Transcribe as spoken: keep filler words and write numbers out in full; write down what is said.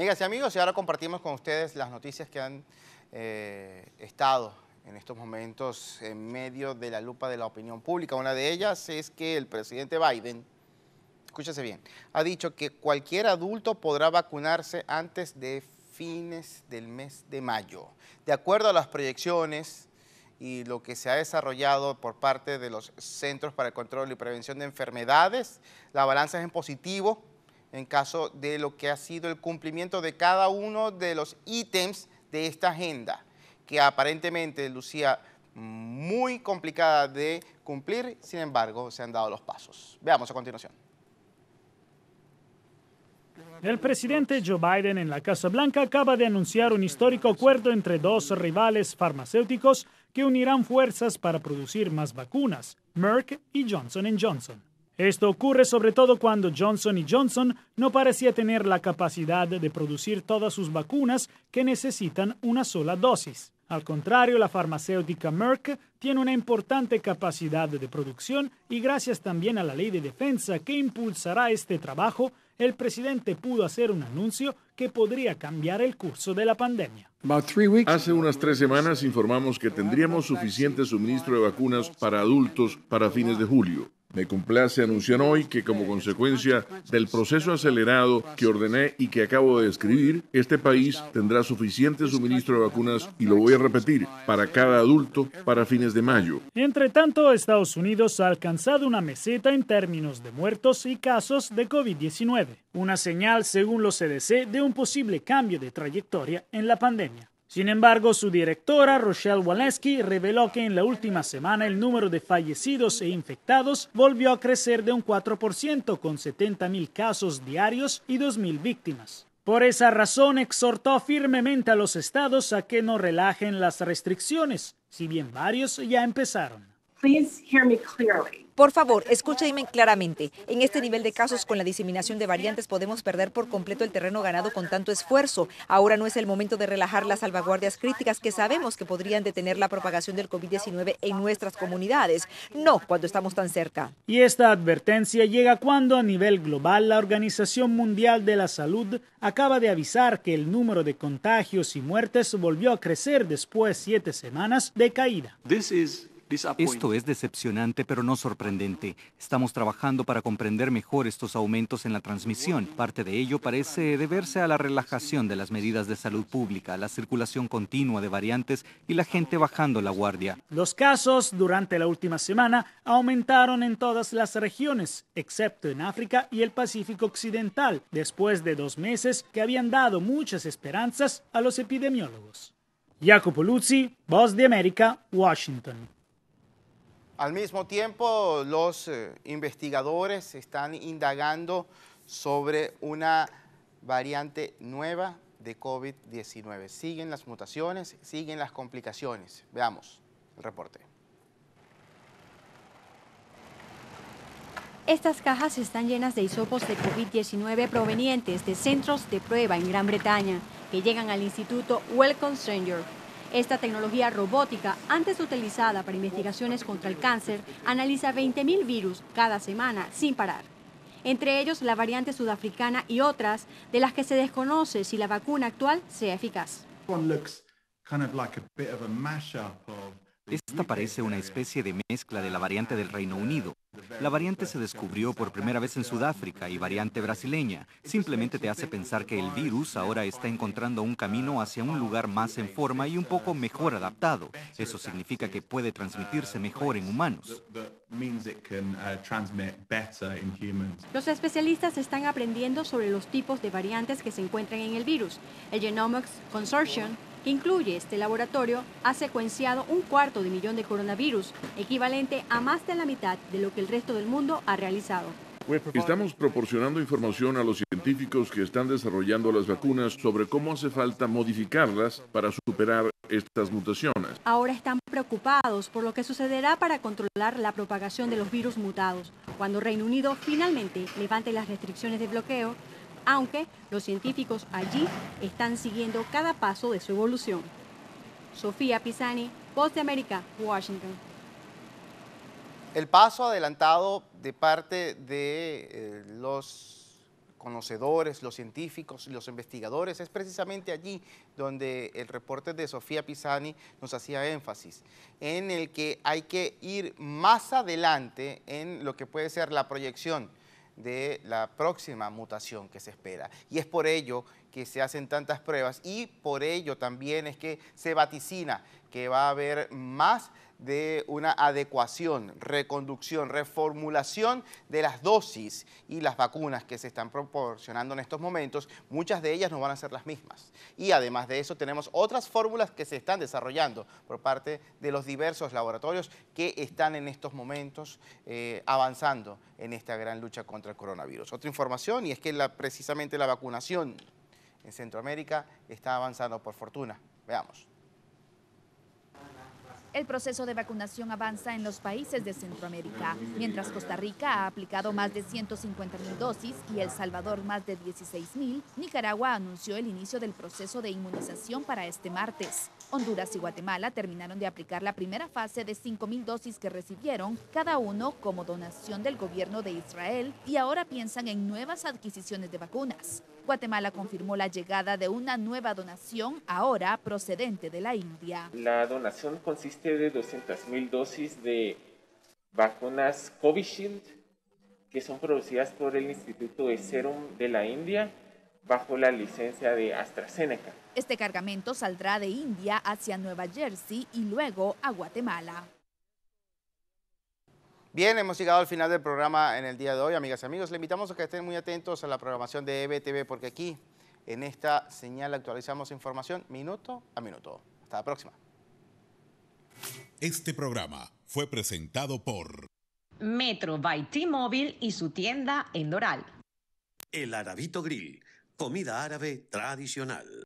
Amigas y amigos, y ahora compartimos con ustedes las noticias que han eh, estado en estos momentos en medio de la lupa de la opinión pública. Una de ellas es que el presidente Biden, escúchese bien, ha dicho que cualquier adulto podrá vacunarse antes de fines del mes de mayo. De acuerdo a las proyecciones y lo que se ha desarrollado por parte de los Centros para el Control y Prevención de Enfermedades, la balanza es en positivo en caso de lo que ha sido el cumplimiento de cada uno de los ítems de esta agenda, que aparentemente lucía muy complicada de cumplir, sin embargo, se han dado los pasos. Veamos a continuación. El presidente Joe Biden en la Casa Blanca acaba de anunciar un histórico acuerdo entre dos rivales farmacéuticos que unirán fuerzas para producir más vacunas, Merck y Johnson and Johnson. Esto ocurre sobre todo cuando Johnson y Johnson no parecía tener la capacidad de producir todas sus vacunas que necesitan una sola dosis. Al contrario, la farmacéutica Merck tiene una importante capacidad de producción y gracias también a la ley de defensa que impulsará este trabajo, el presidente pudo hacer un anuncio que podría cambiar el curso de la pandemia. Hace unas tres semanas informamos que tendríamos suficiente suministro de vacunas para adultos para fines de julio. Me complace anunciar hoy que como consecuencia del proceso acelerado que ordené y que acabo de describir, este país tendrá suficiente suministro de vacunas, y lo voy a repetir, para cada adulto para fines de mayo. Entre tanto, Estados Unidos ha alcanzado una meseta en términos de muertos y casos de COVID diecinueve, una señal, según los C D C, de un posible cambio de trayectoria en la pandemia. Sin embargo, su directora, Rochelle Walensky, reveló que en la última semana el número de fallecidos e infectados volvió a crecer de un cuatro por ciento, con setenta mil casos diarios y dos mil víctimas. Por esa razón, exhortó firmemente a los estados a que no relajen las restricciones, si bien varios ya empezaron. Please hear me clearly. Por favor, escúchenme claramente. En este nivel de casos con la diseminación de variantes podemos perder por completo el terreno ganado con tanto esfuerzo. Ahora no es el momento de relajar las salvaguardias críticas que sabemos que podrían detener la propagación del COVID diecinueve en nuestras comunidades. No cuando estamos tan cerca. Y esta advertencia llega cuando a nivel global la Organización Mundial de la Salud acaba de avisar que el número de contagios y muertes volvió a crecer después de siete semanas de caída. This is Esto es decepcionante, pero no sorprendente. Estamos trabajando para comprender mejor estos aumentos en la transmisión. Parte de ello parece deberse a la relajación de las medidas de salud pública, la circulación continua de variantes y la gente bajando la guardia. Los casos durante la última semana aumentaron en todas las regiones, excepto en África y el Pacífico Occidental, después de dos meses que habían dado muchas esperanzas a los epidemiólogos. Jacopo Luzzi, Voz de América, Washington. Al mismo tiempo, los eh, investigadores están indagando sobre una variante nueva de COVID diecinueve. Siguen las mutaciones, siguen las complicaciones. Veamos el reporte. Estas cajas están llenas de hisopos de COVID diecinueve provenientes de centros de prueba en Gran Bretaña, que llegan al Instituto Wellcome Sanger. Esta tecnología robótica, antes utilizada para investigaciones contra el cáncer, analiza veinte mil virus cada semana sin parar. Entre ellos la variante sudafricana y otras de las que se desconoce si la vacuna actual sea eficaz. Esta parece una especie de mezcla de la variante del Reino Unido. La variante se descubrió por primera vez en Sudáfrica y variante brasileña. Simplemente te hace pensar que el virus ahora está encontrando un camino hacia un lugar más en forma y un poco mejor adaptado. Eso significa que puede transmitirse mejor en humanos. Los especialistas están aprendiendo sobre los tipos de variantes que se encuentran en el virus. El Genomics Consortium, que incluye este laboratorio, ha secuenciado un cuarto de millón de coronavirus, equivalente a más de la mitad de lo que el resto del mundo ha realizado. Estamos proporcionando información a los científicos que están desarrollando las vacunas sobre cómo hace falta modificarlas para superar estas mutaciones. Ahora están preocupados por lo que sucederá para controlar la propagación de los virus mutados, cuando Reino Unido finalmente levante las restricciones de bloqueo, aunque los científicos allí están siguiendo cada paso de su evolución. Sofía Pisani, Voz de América, Washington. El paso adelantado de parte de eh, los conocedores, los científicos, los investigadores. Es precisamente allí donde el reporte de Sofía Pisani nos hacía énfasis, en el que hay que ir más adelante en lo que puede ser la proyección de la próxima mutación que se espera. Y es por ello que se hacen tantas pruebas y por ello también es que se vaticina que va a haber más de una adecuación, reconducción, reformulación de las dosis y las vacunas que se están proporcionando en estos momentos. Muchas de ellas no van a ser las mismas. Y además de eso tenemos otras fórmulas que se están desarrollando por parte de los diversos laboratorios que están en estos momentos eh, avanzando en esta gran lucha contra el coronavirus. Otra información, y es que la, precisamente la vacunación en Centroamérica está avanzando por fortuna. Veamos. El proceso de vacunación avanza en los países de Centroamérica, mientras Costa Rica ha aplicado más de ciento cincuenta mil dosis y El Salvador más de dieciséis mil, Nicaragua anunció el inicio del proceso de inmunización para este martes. Honduras y Guatemala terminaron de aplicar la primera fase de cinco mil dosis que recibieron, cada uno como donación del gobierno de Israel, y ahora piensan en nuevas adquisiciones de vacunas. Guatemala confirmó la llegada de una nueva donación, ahora procedente de la India. La donación consiste de doscientas mil dosis de vacunas Covishield, que son producidas por el Instituto de Serum de la India, bajo la licencia de AstraZeneca. Este cargamento saldrá de India hacia Nueva Jersey y luego a Guatemala. Bien, hemos llegado al final del programa en el día de hoy, amigas y amigos. Le invitamos a que estén muy atentos a la programación de E B T V, porque aquí, en esta señal, actualizamos información minuto a minuto. Hasta la próxima. Este programa fue presentado por Metro by T-Mobile y su tienda en Doral. El Arabito Grill, comida árabe tradicional.